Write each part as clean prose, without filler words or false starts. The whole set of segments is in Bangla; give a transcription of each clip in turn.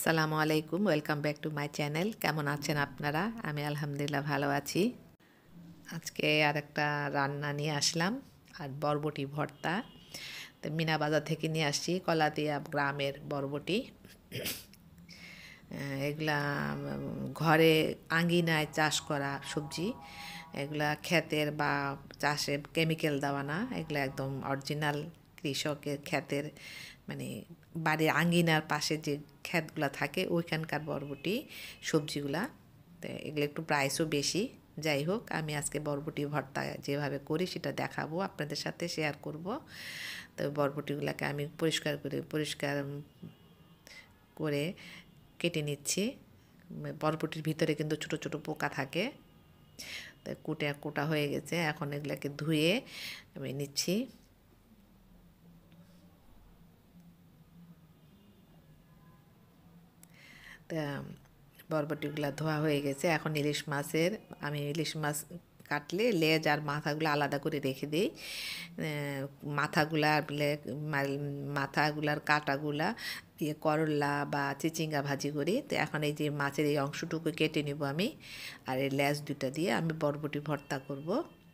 আসসালামু আলাইকুম, welcome back to my channel. কেমন আছেন আপনারা? আমি আলহামদুলিল্লাহ ভালো আছি। আজকে আরেকটা রান্না নিয়ে আসলাম, আর বরবটি ভর্তা। তো মিনা বাজার থেকে নিয়ে আসছি কলাদিয়া গ্রামের বরবটি। এগুলা ঘরে আঙ্গিনায় চাষ করা সবজি। এগুলা ক্ষেতের বা চাষে কেমিক্যাল দেওয়া না, এগুলা একদম অরিজিনাল কৃষকের ক্ষেতের, মানে বাড়ির আঙ্গিনার পাশে যে ক্ষেতগুলা থাকে ওইখানকার বরবটি সবজিগুলা। তো এগুলো একটু প্রাইসও বেশি। যাই হোক, আমি আজকে বরবটি ভর্তা যেভাবে করি সেটা দেখাবো, আপনাদের সাথে শেয়ার করব। তো বরবটিগুলোকে আমি পরিষ্কার করে কেটে নিচ্ছি। বরবটির ভিতরে কিন্তু ছোট ছোট পোকা থাকে। তো কোটা হয়ে গেছে, এখন এগুলোকে ধুয়ে আমি নিচ্ছি। তা বরবটিগুলো ধোয়া হয়ে গেছে। এখন ইলিশ মাছ কাটলে লেজ আর মাথাগুলো আলাদা করে রেখে দিই। মাথাগুলার কাটাগুলা দিয়ে করলা বা চিচিঙ্গা ভাজি করি। তো এখন এই যে মাছের এই অংশটুকু কেটে নেব আমি, আর এই লেজ দুটা দিয়ে আমি বরবটি ভর্তা করব।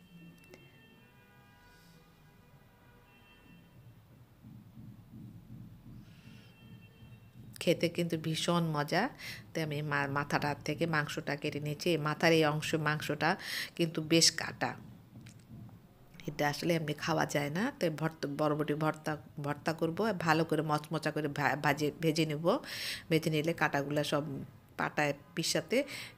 খেতে কিন্তু ভীষণ মজা। তো আমি মাথাটার থেকে মাংসটা কেটে নিয়েছি। মাথার এই মাংসটা কিন্তু বেশ কাটা, এটা আসলে এমনি খাওয়া যায় না। তো বরবটি ভর্তা করব, ভালো করে মচমচা করে ভেজে নেব। ভেজে নিলে কাটাগুলো সব পাটায় পিষাতে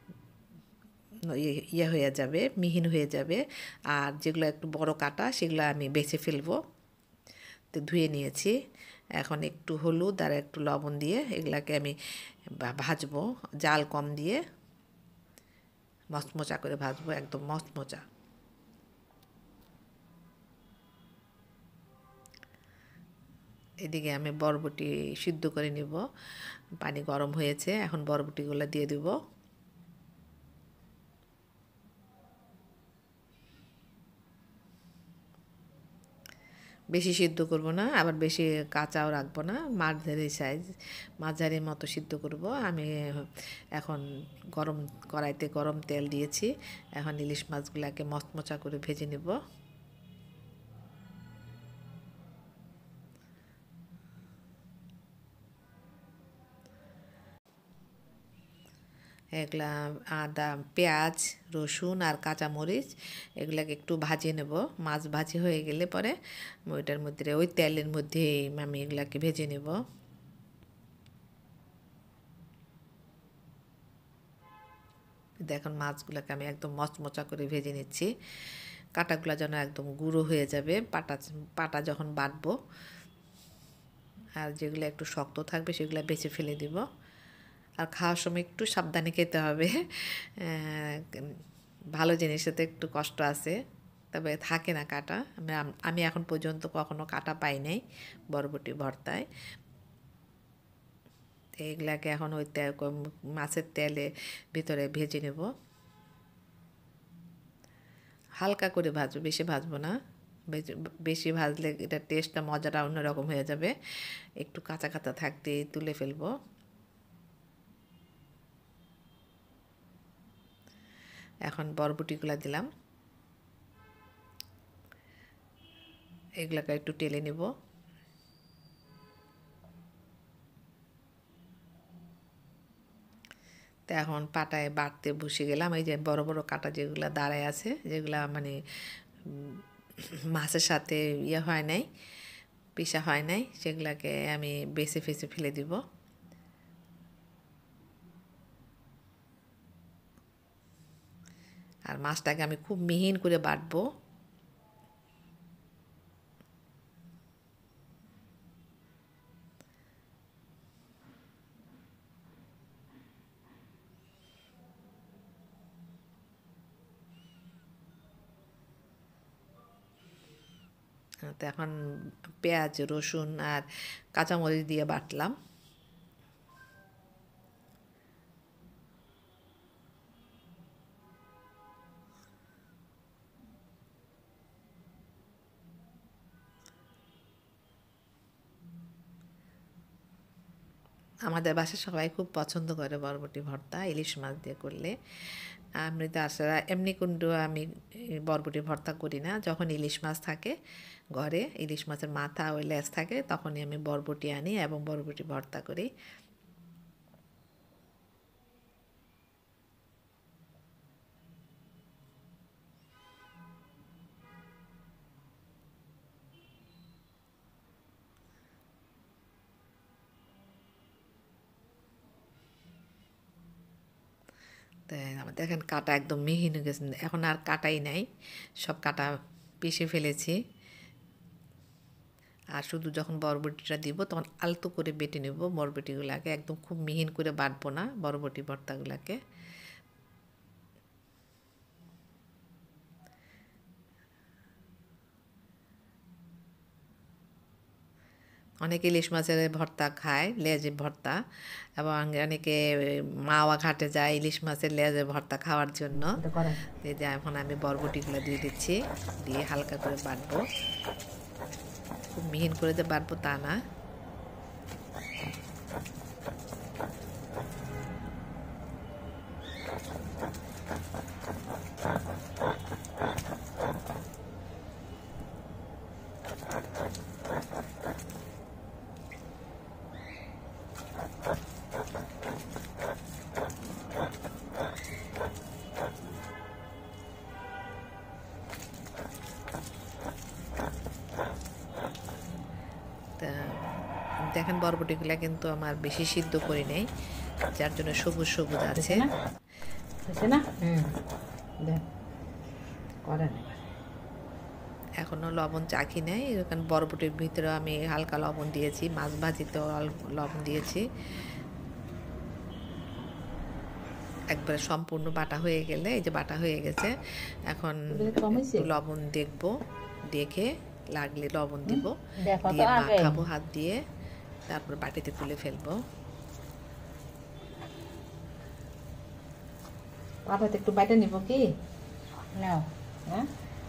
ইয়ে হয়ে যাবে, মিহিন হয়ে যাবে। আর যেগুলো একটু বড় কাটা সেগুলো আমি বেছে ফেলবো। তো ধুয়ে নিয়েছি। এখন একটু হলুদ আর একটু লবণ দিয়ে এগুলাকে আমি ভাজবো, জাল কম দিয়ে মচমচা করে ভাজবো, একদম মচমচা। এদিকে আমি বরবটি সিদ্ধ করে নিব। পানি গরম হয়েছে, এখন বরবটিগুলো দিয়ে দেব। বেশি সিদ্ধ করব না, আবার বেশি কাঁচাও রাখবো না, মাঝারি মতো সিদ্ধ করব আমি। এখন কড়াইতে গরম তেল দিয়েছি। এখন ইলিশ মাছগুলোকে মচমচা করে ভেজে নেব। এগুলা আদা, পেঁয়াজ, রসুন আর কাঁচামরিচ এগুলাকে একটু ভাজিয়ে নেব। মাছ ভাজি হয়ে গেলে পরে ওইটার মধ্যে, ওই তেলের মধ্যে আমি এগুলাকে ভেজে নেব। দেখুন, মাছগুলোকে আমি একদম মচমচা করে ভেজে নিচ্ছি। কাঁটাগুলো যেন একদম গুঁড়ো হয়ে যাবে পাটা যখন বাটবো। আর যেগুলো একটু শক্ত থাকবে সেগুলো বেছে ফেলে দিব। আর খাওয়ার সময় একটু সাবধানে খেতে হবে। ভালো জিনিসে তো একটু কষ্ট আছে, তবে থাকে না কাটা। আমি এখন পর্যন্ত কখনো কাটা পাই নাই বরবটি ভর্তায়। এইগুলাকে এখন ওই মাছের তেলে ভিতরে ভেজে নেব। হালকা করে ভাজবো, বেশি ভাজবো না। বেশি ভাজলে এটা টেস্টটা, মজাটা অন্যরকম হয়ে যাবে। একটু কাঁচা কাঁচা থাকতে তুলে ফেলবো। এখন বরবটিগুলা দিলাম, এগুলাকে একটু টেলে নেব। তো এখন পাটায় বাটতে বসে গেলাম। এই যে বড় বড় কাটা যেগুলো দাঁড়ায় আছে, যেগুলা মানে মাছের সাথে ইয়ে হয় নাই, পিষা হয় নাই, সেগুলাকে আমি বেছে ফেলে দিব। আর মাছটাকে আমি খুব মিহিন করে বাটবো। তো এখন পেঁয়াজ, রসুন আর কাঁচামরিচ দিয়ে বাটলাম। আমাদের বাসায় সবাই খুব পছন্দ করে বরবটি ভর্তা ইলিশ মাছ দিয়ে করলে। আমি তাছাড়া এমনি কিন্তু আমি বরবটি ভর্তা করি না। যখন ইলিশ মাছ থাকে ঘরে, ইলিশ মাছের মাথা ওই লেজ থাকে, তখনই আমি বরবটি আনি এবং বরবটি ভর্তা করি। দেখেন কাটা একদম মিহি হয়ে গেছে, এখন আর কাটাই নাই, সব কাটা পিষে ফেলেছি। আর শুধু যখন বরবটিটা দিব তখন আলতো করে বেটে নেব বরবটিগুলোকে, একদম খুব মিহিন করে বাটবো না বরবটি ভর্তাগুলোকে। অনেকে ইলিশ মাছের ভর্তা খায়, লেজের ভর্তা, এবং অনেকে মাওয়া ঘাটে যায় ইলিশ মাছের লেজের ভর্তা খাওয়ার জন্য। এই যে এখন আমি বরবটিগুলো দিয়ে দিচ্ছি, দিয়ে হালকা করে বাটবো, খুব মিহিন করে যে বাটবো তা না। দেখেন বরবটিগুলা কিন্তু আমার বেশি সিদ্ধ করি নাই, যার জন্য সবুজ সবুজ আছে না। এখনো লবণ চাখি নাই, এখানে বরবটির ভিতরে আমি হালকা লবণ দিয়েছি, মাছ ভাজিতেও লবণ দিয়েছি। একবারে সম্পূর্ণ বাটা হয়ে গেলে, এই যে বাটা হয়ে গেছে, এখন লবণ দেখবো, দেখে লাগলে লবণ দিব, দিয়ে মাখাবো হাত দিয়ে, তারপর বাটিতে তুলে ফেলবো। পাপাতে একটু বাইটা নিব কি নাও। হ্যাঁ,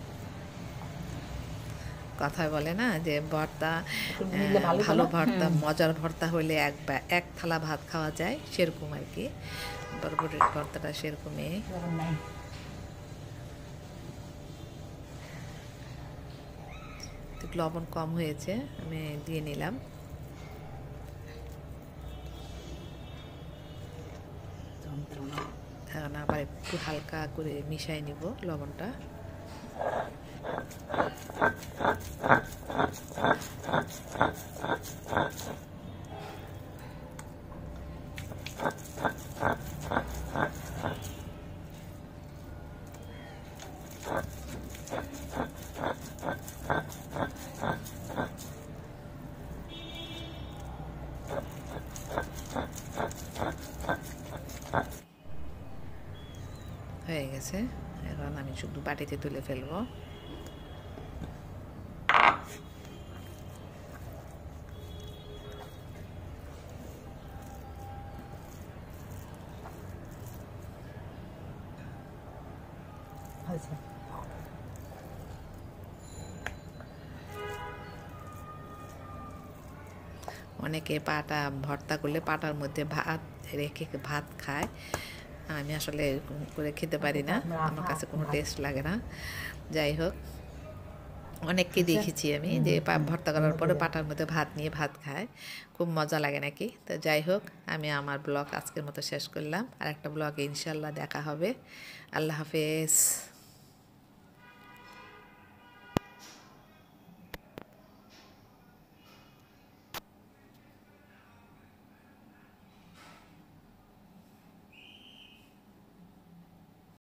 কথায় বলে না যে ভর্তা, ভালো ভর্তা, মজার ভর্তা হইলে এক থালা ভাত খাওয়া যায়, সেরকম আর কি বরবটির ভর্তাটা সেরকমই। লবণ কম হয়েছে, আমি দিয়ে নিলাম। এখন আবার একটু হালকা করে মিশাই নিব লবণটা। হয়ে গেছে, এখন আমি শুধু বাটিতে তুলে ফেলবো। অনেকে পাটা ভর্তা করলে পাটার মধ্যে ভাত রেখে ভাত খায়, আমি আসলে এরকম করে খেতে পারি না, আমার কাছে কোনো টেস্ট লাগে না। যাই হোক, অনেককে দেখেছি আমি যে ভর্তা করার পরে পাটার মধ্যে ভাত নিয়ে ভাত খায়, খুব মজা লাগে নাকি। তো যাই হোক, আমি আমার ব্লগ আজকের মতো শেষ করলাম, আর একটা ব্লগে ইনশাল্লাহ দেখা হবে। আল্লাহ হাফেজ।